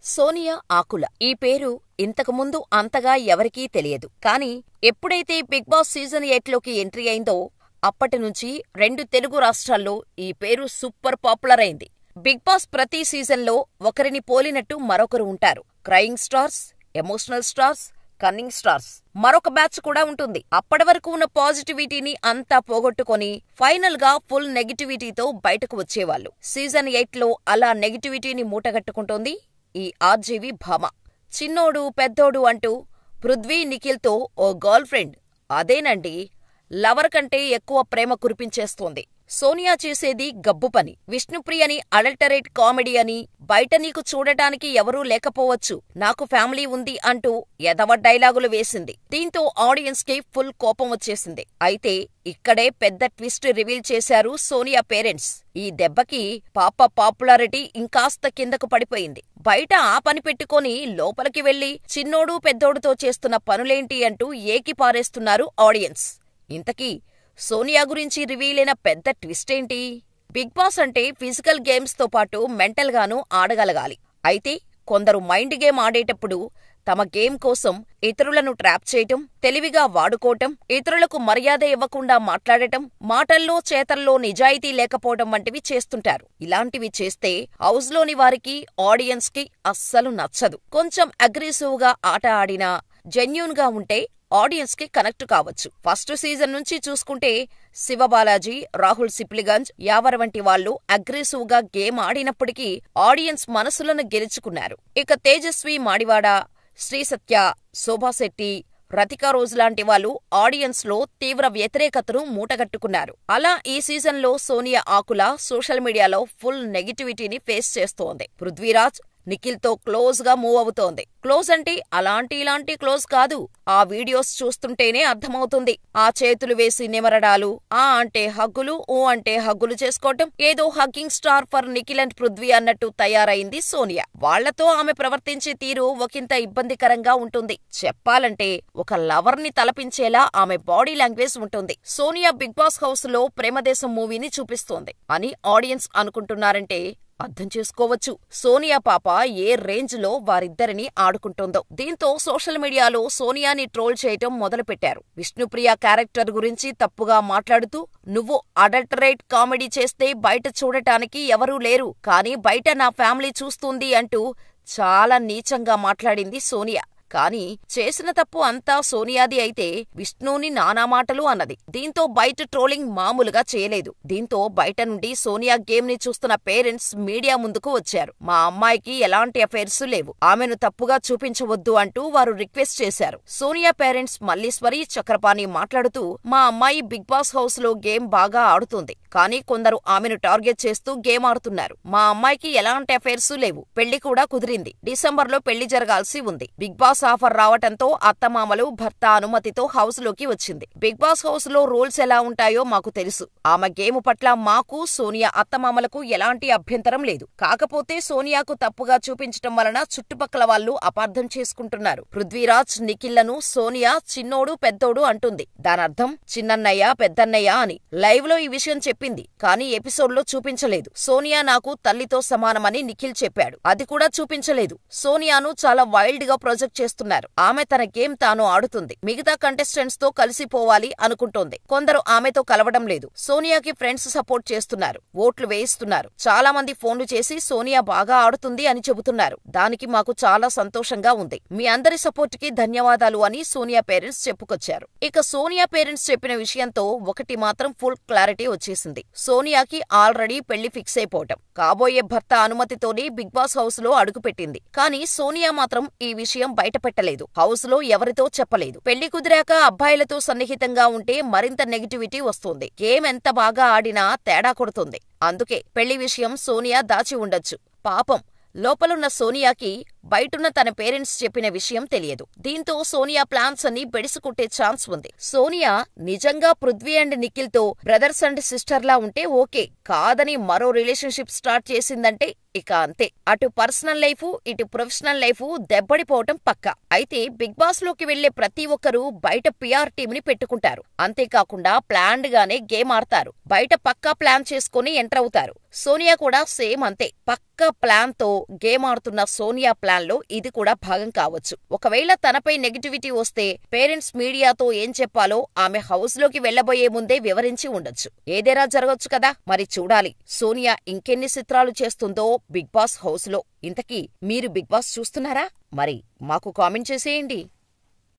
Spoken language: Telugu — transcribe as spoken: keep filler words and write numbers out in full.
సోనియా ఆకుల ఈ పేరు ఇంతకుముందు అంతగా ఎవరికీ తెలియదు. కానీ ఎప్పుడైతే బిగ్ బాస్ సీజన్ ఎయిట్లోకి ఎంట్రీ అయిందో అప్పటినుంచి రెండు తెలుగు రాష్ట్రాల్లో ఈ పేరు సూపర్ పాపులర్ అయింది. బిగ్ బాస్ ప్రతి సీజన్లో ఒకరిని పోలినట్టు మరొకరు ఉంటారు. Crying stars, emotional stars, cunning stars. మరొక బ్యాచ్ కూడా ఉంటుంది. అప్పటి వరకు ఉన్న పాజిటివిటీని అంతా పోగొట్టుకొని ఫైనల్ గా ఫుల్ నెగిటివిటీతో బయటకు వచ్చేవాళ్లు. సీజన్ ఎయిట్ లో అలా నెగిటివిటీని మూటగట్టుకుంటోంది ఈ ఆర్జీవి భామ. చిన్నోడు పెద్దోడు అంటూ పృథ్వీ నిఖిల్తో ఓ గర్ల్ ఫ్రెండ్, అదేనండి లవర్ కంటే ఎక్కువ ప్రేమ కురిపించేస్తోంది. సోనియా చేసేది గబ్బు పని. విష్ణుప్రియని అడల్టరేట్ కామెడీ అని, బయట నీకు చూడటానికి ఎవరూ లేకపోవచ్చు, నాకు ఫ్యామిలీ ఉంది అంటూ ఎదవ డైలాగులు వేసింది. దీంతో ఆడియన్స్ కి ఫుల్ కోపం వచ్చేసింది. అయితే ఇక్కడే పెద్ద ట్విస్ట్ రివీల్ చేశారు సోనియా పేరెంట్స్. ఈ దెబ్బకి పాప పాపులారిటీ ఇంకాస్త కిందకు పడిపోయింది. బయట ఆ పని పెట్టుకొని లోపలికి వెళ్లి చిన్నోడు పెద్దోడుతో చేస్తున్న పనులేంటి అంటూ ఏకి పారేస్తున్నారు ఆడియన్స్. ఇంతకీ సోనియా గురించి రివీలైన పెద్ద ట్విస్టేంటి? బిగ్ బాస్ అంటే ఫిజికల్ గేమ్స్ తో పాటు మెంటల్ గానూ ఆడగలగాలి. అయితే కొందరు మైండ్ గేమ్ ఆడేటప్పుడు తమ గేమ్ కోసం ఇతరులను ట్రాప్ చేయటం, తెలివిగా వాడుకోవటం, ఇతరులకు మర్యాద ఇవ్వకుండా మాట్లాడటం, మాటల్లో చేతల్లో నిజాయితీ లేకపోవటం వంటివి చేస్తుంటారు. ఇలాంటివి చేస్తే హౌస్లోని వారికి, ఆడియన్స్ కి అస్సలు నచ్చదు. కొంచెం అగ్రెసివ్ గా ఆట ఆడినా, జెన్యూన్ గా ఉంటే ఆడియన్స్ కి కనెక్ట్ కావచ్చు. ఫస్ట్ సీజన్ నుంచి చూసుకుంటే శివబాలాజీ, రాహుల్ సిప్లిగంజ్, యావర్ వంటి వాళ్లు అగ్రెసివ్ గా గేమ్ ఆడినప్పటికీ ఆడియన్స్ మనసులను గెలుచుకున్నారు. ఇక తేజస్వి మాడివాడ, శ్రీసత్య, శోభాశెట్టి, రతికా రోజు లాంటి వాళ్ళు ఆడియన్స్ లో తీవ్ర వ్యతిరేకతను మూటగట్టుకున్నారు. అలా ఈ సీజన్లో సోనియా ఆకుల సోషల్ మీడియాలో ఫుల్ నెగిటివిటీని ఫేస్ చేస్తోంది. పృథ్వీరాజ్ నిఖిల్తో క్లోజ్ గా మూవ్ అవుతోంది. క్లోజ్ అంటే అలాంటి ఇలాంటి క్లోజ్ కాదు. ఆ వీడియోస్ చూస్తుంటేనే అర్థమవుతుంది. ఆ చేతులు వేసి నిమరడాలు, ఆ అంటే హగ్గులు, ఊ అంటే హగ్గులు చేసుకోవటం, ఏదో hugging star for Nikhil and Prithvi అన్నట్టు తయారైంది సోనియా. వాళ్లతో ఆమె ప్రవర్తించే తీరు ఒకంత ఇబ్బందికరంగా ఉంటుంది. చెప్పాలంటే ఒక లవర్ ని తలపించేలా ఆమె బాడీ లాంగ్వేజ్ ఉంటుంది. సోనియా బిగ్ బాస్ హౌస్ లో ప్రేమదేశం మూవీని చూపిస్తోంది అని ఆడియన్స్ అనుకుంటున్నారంటే అర్థం చేసుకోవచ్చు సోనియా పాప ఏ రేంజ్ లో వారిద్దరిని ఆడుకుంటోందో. దీంతో సోషల్ మీడియాలో సోనియాని ట్రోల్ చేయటం మొదలుపెట్టారు. విష్ణుప్రియ క్యారెక్టర్ గురించి తప్పుగా మాట్లాడుతూ, నువ్వు అడల్టరేట్ కామెడీ చేస్తే బయట చూడటానికి ఎవరూ లేరు, కానీ బయట నా ఫ్యామిలీ చూస్తుంది అంటూ చాలా నీచంగా మాట్లాడింది సోనియా. కానీ చేసిన తప్పు అంతా సోనియాది అయితే విష్ణుని నానా మాటలు అన్నది. దీంతో బయట ట్రోలింగ్ మామూలుగా చేయలేదు. దీంతో బయట నుండి సోనియా గేమ్ ని చూస్తున్న పేరెంట్స్ మీడియా ముందుకు వచ్చారు. మా అమ్మాయికి ఎలాంటి అఫైర్స్ లేవు, ఆమెను తప్పుగా చూపించవద్దు అంటూ వారు రిక్వెస్ట్ చేశారు. సోనియా పేరెంట్స్ మల్లీశ్వరి, చక్రపాణి మాట్లాడుతూ, మా అమ్మాయి బిగ్ బాస్ హౌస్ లో గేమ్ బాగా ఆడుతుంది, కానీ కొందరు ఆమెను టార్గెట్ చేస్తూ గేమ్ ఆడుతున్నారు. మా అమ్మాయికి ఎలాంటి అఫైర్స్ లేవు, పెళ్లి కూడా కుదిరింది, డిసెంబర్ లో పెళ్లి జరగాల్సి ఉంది. బిగ్ బాస్ ఆఫర్ రావటంతో అత్తమామలు భర్త అనుమతితో హౌస్ లోకి వచ్చింది. బిగ్ బాస్ హౌస్ లో రూల్స్ ఎలా ఉంటాయో మాకు తెలుసు. ఆమె గేమ్ పట్ల మాకు, సోనియా అత్తమామలకు ఎలాంటి అభ్యంతరం లేదు. కాకపోతే సోనియాకు తప్పుగా చూపించటం వలన చుట్టుపక్కల వాళ్లు అపార్థం చేసుకుంటున్నారు. పృథ్వీరాజ్ నిఖిల్లను సోనియా చిన్నోడు పెద్దోడు అంటుంది. దానర్థం చిన్నన్నయ్య పెద్దన్నయ్య అని. లైవ్ లో ఈ విషయం చెప్పింది, కానీ ఎపిసోడ్ లో చూపించలేదు. సోనియా నాకు తల్లితో సమానమని నిఖిల్ చెప్పాడు, అది కూడా చూపించలేదు. సోనియాను చాలా వైల్డ్ గా ప్రొజెక్ట్ చేస్తున్నారు. ఆమె తన గేమ్ తాను ఆడుతుంది, మిగతా కంటెస్టెంట్స్ తో కలిసిపోవాలి అనుకుంటోంది. కొందరు ఆమెతో కలవడం లేదు. సోనియాకి ఫ్రెండ్స్ సపోర్ట్ చేస్తున్నారు, ఓట్లు వేయిస్తున్నారు. చాలా మంది ఫోన్లు చేసి సోనియా బాగా ఆడుతుంది అని చెబుతున్నారు. దానికి మాకు చాలా సంతోషంగా ఉంది. మీ అందరి సపోర్ట్ కి ధన్యవాదాలు అని సోనియా పేరెంట్స్ చెప్పుకొచ్చారు. ఇక సోనియా పేరెంట్స్ చెప్పిన విషయంతో ఒకటి మాత్రం ఫుల్ క్లారిటీ వచ్చేసింది. సోనియాకి ఆల్రెడీ పెళ్లి ఫిక్స్ అయిపోవటం, కాబోయే భర్త అనుమతితోనే బిగ్ బాస్ హౌస్ లో అడుగుపెట్టింది. కానీ సోనియా మాత్రం ఈ విషయం బయట పెట్టలేదు. హౌస్ లో ఎవరితో చెప్పలేదు. పెళ్లి కుదిరాక అబ్బాయిలతో సన్నిహితంగా ఉంటే మరింత నెగిటివిటీ వస్తుంది. గేమ్ ఎంత బాగా ఆడినా తేడా కొడుతుంది. అందుకే పెళ్లి విషయం సోనియా దాచి ఉండొచ్చు. పాపం లోపలున్న సోనియాకి బయటున్న తన పేరెంట్స్ చెప్పిన విషయం తెలియదు. దీంతో సోనియా ప్లాన్స్ అన్ని బెడిసికొట్టే ఛాన్స్ ఉంది. సోనియా నిజంగా పృథ్వీ అండ్ నిఖిల్ తో బ్రదర్స్ అండ్ సిస్టర్ లా ఉంటే ఓకే, కాదని మరో రిలేషన్షిప్ స్టార్ట్ చేసిందంటే ఇక అంతే. అటు పర్సనల్ లైఫ్, ఇటు ప్రొఫెషనల్ లైఫ్ దెబ్బడిపోవటం పక్కా. అయితే బిగ్ బాస్ లోకి వెళ్లే ప్రతి ఒక్కరూ బయట పిఆర్ టీమ్ ని పెట్టుకుంటారు. అంతేకాకుండా ప్లాన్డ్ గానే గేమ్ ఆడతారు. బయట పక్కా ప్లాన్ చేసుకుని ఎంటర్ అవుతారు. సోనియా కూడా సేమ్ అంతే. పక్కా ప్లాన్ తో గేమ్ ఆడుతున్న సోనియా ప్లాన్ ప్లాన్ లో ఇది కూడా భాగం కావచ్చు. ఒకవేళ తనపై నెగటివిటీ వస్తే పేరెంట్స్ మీడియాతో ఏం చెప్పాలో ఆమె హౌస్ లోకి వెళ్లబోయే ముందే వివరించి ఉండొచ్చు. ఏదైనా జరగొచ్చు కదా. మరి చూడాలి సోనియా ఇంకెన్ని చిత్రాలు చేస్తుందో బిగ్ బాస్ హౌస్ లో. ఇంతకీ మీరు బిగ్ బాస్ చూస్తున్నారా? మరి మాకు కామెంట్ చేసేయండి.